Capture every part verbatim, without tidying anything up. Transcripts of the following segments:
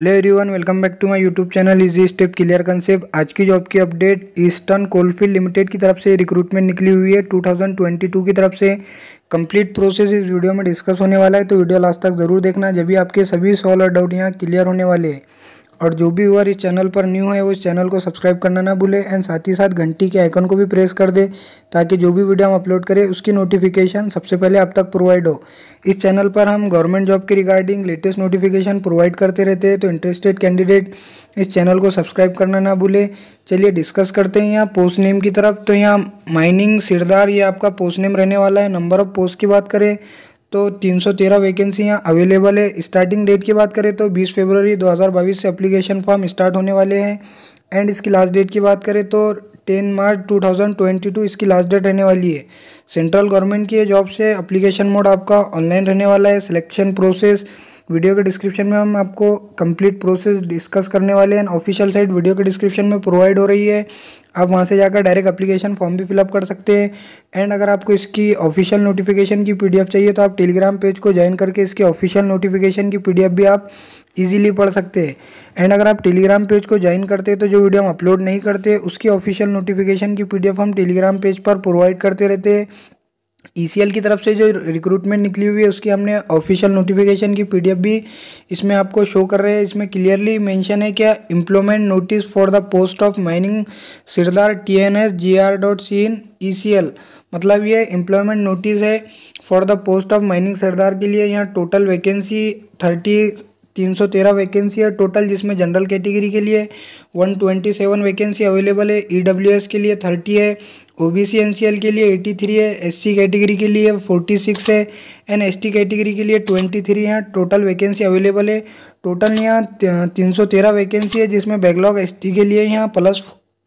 Hello everyone, welcome back to my YouTube channel easy step clear concept. आज की job की update eastern coalfield limited की तरफ से रिक्रूटमेंट निकली हुई है दो हज़ार बाईस की तरफ से। कंप्लीट प्रोसेस इस वीडियो में डिस्कस होने वाला है, तो वीडियो लास्ट तक जरूर देखना, जब भी आपके सभी सवाल और डाउट यहाँ क्लियर होने वाले हैं। और जो भी व्यूअर इस चैनल पर न्यू है वो इस चैनल को सब्सक्राइब करना ना भूले एंड साथ ही साथ घंटी के आइकन को भी प्रेस कर दे, ताकि जो भी वीडियो हम अपलोड करें उसकी नोटिफिकेशन सबसे पहले आप तक प्रोवाइड हो। इस चैनल पर हम गवर्नमेंट जॉब के रिगार्डिंग लेटेस्ट नोटिफिकेशन प्रोवाइड करते रहते हैं, तो इंटरेस्टेड कैंडिडेट इस चैनल को सब्सक्राइब करना ना भूले। चलिए डिस्कस करते हैं यहाँ पोस्ट नेम की तरफ। तो यहाँ माइनिंग सिरदार ये आपका पोस्ट नेम रहने वाला है। नंबर ऑफ पोस्ट की बात करें तो तीन सौ तेरह वैकेंसी यहाँ अवेलेबल है। स्टार्टिंग डेट की बात करें तो बीस फरवरी दो हज़ार बाईस से एप्लीकेशन फॉर्म स्टार्ट होने वाले हैं। एंड इसकी लास्ट डेट की बात करें तो दस मार्च दो हज़ार बाईस इसकी लास्ट डेट रहने वाली है। सेंट्रल गवर्नमेंट की ये जॉब से एप्लीकेशन मोड आपका ऑनलाइन रहने वाला है। सिलेक्शन प्रोसेस वीडियो के डिस्क्रिप्शन में हम आपको कंप्लीट प्रोसेस डिस्कस करने वाले हैं। ऑफिशियल साइट वीडियो के डिस्क्रिप्शन में प्रोवाइड हो रही है, आप वहां से जाकर डायरेक्ट एप्लीकेशन फॉर्म भी फिलअप कर सकते हैं। एंड अगर आपको इसकी ऑफिशियल नोटिफिकेशन की पीडीएफ चाहिए तो आप टेलीग्राम पेज को ज्वाइन करके इसकी ऑफिशियल नोटिफिकेशन की पीडीएफ भी आप इजीली पढ़ सकते हैं। एंड अगर आप टेलीग्राम पेज को ज्वाइन करते हैं तो जो वीडियो हम अपलोड नहीं करते उसकी ऑफिशियल नोटिफिकेशन की पीडीएफ हम टेलीग्राम पेज पर प्रोवाइड करते रहते हैं। ईसीएल की तरफ से जो रिक्रूटमेंट निकली हुई है उसकी हमने ऑफिशियल नोटिफिकेशन की पीडीएफ भी इसमें आपको शो कर रहे हैं। इसमें क्लियरली मेंशन है क्या, employment notice for the post of mining sirdar T N S G R dot C in E C L, मतलब ये एम्प्लॉयमेंट नोटिस है for the post of mining sirdar के लिए। यहाँ टोटल वैकेंसी थर्टी तीन सौ तेरह वैकेंसी है टोटल, जिसमें जनरल कैटेगरी के लिए one twenty seven vacancy available है, ईडब्ल्यूएस के लिए थर्टी है, ओबीसी एनसीएल के लिए तिरासी है, एससी कैटेगरी के लिए छियालीस है एंड एसटी कैटेगरी के लिए तेईस है। टोटल वैकेंसी अवेलेबल है। टोटल यहाँ तीन सौ तेरह वैकेंसी है, जिसमें बैकलॉग एसटी के लिए यहाँ प्लस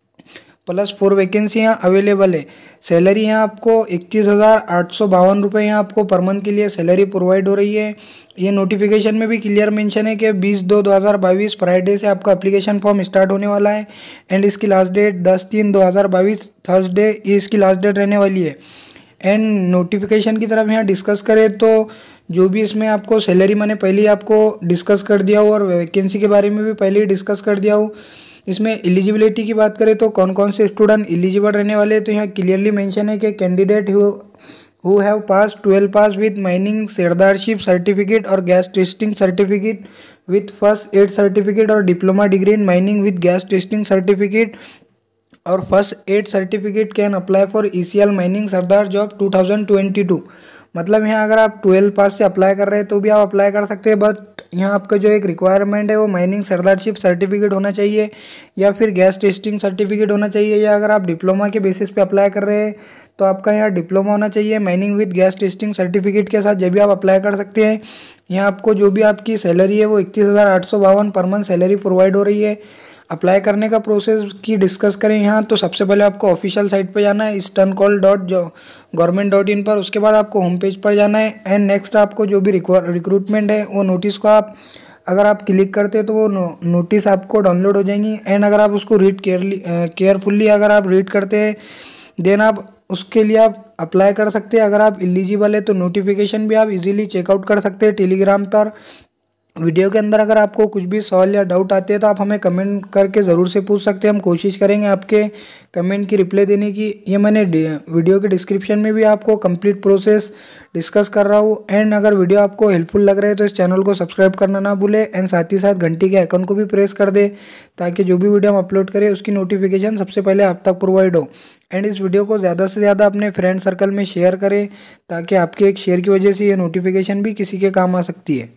प्लस फोर वैकेंसी यहाँ अवेलेबल है। सैलरी यहाँ आपको इकतीस हज़ार आठ सौ बावन रुपये यहाँ आपको पर मंथ के लिए सैलरी प्रोवाइड हो रही है। ये नोटिफिकेशन में भी क्लियर मेंशन है कि बीस दो दो हज़ार बाईस फ्राइडे से आपका एप्लीकेशन फॉर्म स्टार्ट होने वाला है एंड इसकी लास्ट डेट दस तीन दो हज़ार बाईस थर्सडे ये इसकी लास्ट डेट रहने वाली है। एंड नोटिफिकेशन की तरफ यहाँ डिस्कस करें तो जो भी इसमें आपको सैलरी मैंने पहले ही आपको डिस्कस कर दिया हूँ और वैकेंसी के बारे में भी पहले ही डिस्कस कर दिया हूँ। इसमें एलिजिबिलिटी की बात करें तो कौन कौन से स्टूडेंट एलिजिबल रहने वाले हैं, तो यहाँ क्लियरली मेंशन है कि candidate who have pass twelve pass with mining sirdarship certificate और gas testing certificate with first aid certificate और diploma degree in mining with gas testing certificate और first aid certificate can apply for ECL mining sardar job दो हज़ार बाईस। मतलब यहाँ अगर आप ट्वेल्व पास से अप्लाई कर रहे हैं तो भी आप अप्लाई कर सकते हैं, बट यहाँ आपका जो एक रिक्वायरमेंट है वो माइनिंग सरदारशिप सर्टिफिकेट होना चाहिए या फिर गैस टेस्टिंग सर्टिफिकेट होना चाहिए, या अगर आप डिप्लोमा के बेसिस पे अप्लाई कर रहे हैं तो आपका यहाँ डिप्लोमा होना चाहिए mining with gas testing certificate के साथ, जब भी आप अप्लाई कर सकते हैं। यहाँ आपको जो भी आपकी सैलरी है वो इकतीस हज़ार आठ सौ बावन पर मंथ सैलरी प्रोवाइड हो रही है। अप्लाई करने का प्रोसेस की डिस्कस करें यहाँ तो सबसे पहले आपको ऑफिशियल साइट पर जाना है ईस्टर्न कॉल डॉट जो गवर्नमेंट डॉट इन पर। उसके बाद आपको होम पेज पर जाना है एंड नेक्स्ट आपको जो भी रिक्रूटमेंट है वो नोटिस को आप अगर आप क्लिक करते हैं तो वो नो, नोटिस आपको डाउनलोड हो जाएंगी। एंड अगर आप उसको रीड केयरली केयरफुल्ली अगर आप रीड करते हैं देन आप उसके लिए आप अप्लाई कर सकते हैं। अगर आप एलिजिबल है तो नोटिफिकेशन भी आप इजीली चेकआउट कर सकते हैं टेलीग्राम पर। वीडियो के अंदर अगर आपको कुछ भी सवाल या डाउट आते हैं तो आप हमें कमेंट करके ज़रूर से पूछ सकते हैं, हम कोशिश करेंगे आपके कमेंट की रिप्लाई देने की। ये मैंने वीडियो के डिस्क्रिप्शन में भी आपको कंप्लीट प्रोसेस डिस्कस कर रहा हूँ। एंड अगर वीडियो आपको हेल्पफुल लग रहा है तो इस चैनल को सब्सक्राइब करना ना भूले एंड साथ ही साथ घंटी के आइकन को भी प्रेस कर दे, ताकि जो भी वीडियो हम अपलोड करें उसकी नोटिफिकेशन सबसे पहले आप तक प्रोवाइड हो। एंड इस वीडियो को ज़्यादा से ज़्यादा अपने फ्रेंड सर्कल में शेयर करें, ताकि आपके एक शेयर की वजह से ये नोटिफिकेशन भी किसी के काम आ सकती है।